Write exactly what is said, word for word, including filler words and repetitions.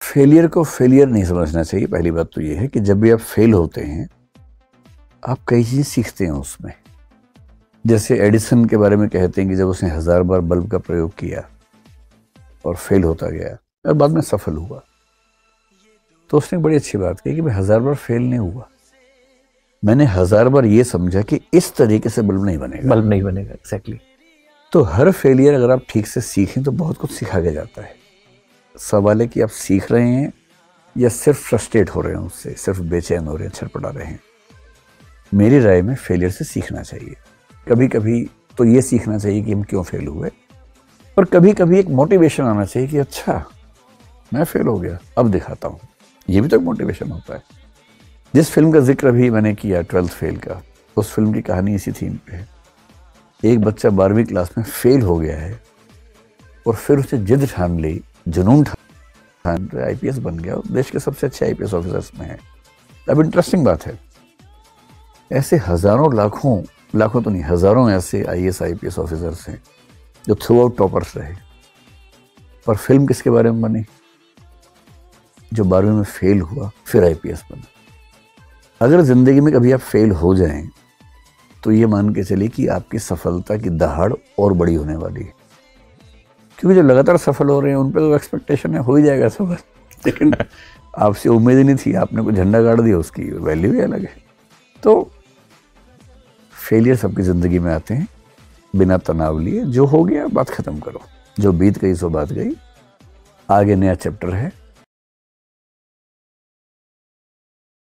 Failure को failure नहीं समझना चाहिए। पहली बात तो ये है कि जब भी आप फेल होते हैं आप कई चीज़ें सीखते हैं उसमें। जैसे एडिसन के बारे में कहते हैं कि जब उसने हजार बार बल्ब का प्रयोग किया और फेल होता गया और बाद में सफल हुआ, तो उसने बड़ी अच्छी बात कही कि मैं हजार बार फेल नहीं हुआ, मैंने हजार बार ये समझा कि इस तरीके से बल्ब नहीं बनेगा बल्ब नहीं बनेगा एग्जैक्टली। तो हर फेलियर अगर आप ठीक से सीखें तो बहुत कुछ सिखा के जाता है। सवाल है कि आप सीख रहे हैं या सिर्फ फ्रस्ट्रेट हो रहे हैं उससे, सिर्फ बेचैन हो रहे हैं, छटपटा रहे हैं। मेरी राय में फेलियर से सीखना चाहिए। कभी कभी तो ये सीखना चाहिए कि हम क्यों फेल हुए, और कभी कभी एक मोटिवेशन आना चाहिए कि अच्छा मैं फेल हो गया अब दिखाता हूँ। ये भी तो एक मोटिवेशन होता है। जिस फिल्म का जिक्र अभी मैंने किया ट्वेल्थ फेल का, उस फिल्म की कहानी इसी थीम पे है। एक बच्चा बारहवीं क्लास में फेल हो गया है और फिर उसे जिद ठान ली, जुनून ठान आई पी एस बन गया और देश के सबसे अच्छे आई पी एस ऑफिसर्स में है। अब इंटरेस्टिंग बात है, ऐसे हजारों लाखों लाखों तो नहीं हजारों ऐसे I A S I P S officers हैं जो थ्रू आउट टॉपर्स रहे, और फिल्म किसके बारे में बनी? जो बारहवीं में फेल हुआ फिर आई पी एस बना। अगर जिंदगी में कभी आप फेल हो जाएं तो ये मान के चलिए कि आपकी सफलता की दहाड़ और बड़ी होने वाली है, क्योंकि जो लगातार सफल हो रहे हैं उन पर तो एक्सपेक्टेशन है हो ही जाएगा सफल, लेकिन आपसे उम्मीद ही नहीं थी, आपने कोई झंडा गाड़ दिया, उसकी वैल्यू ही अलग है। तो फेलियर सबकी ज़िंदगी में आते हैं, बिना तनाव लिए। जो हो गया बात ख़त्म करो, जो बीत गई सो बात गई, आगे नया चैप्टर है।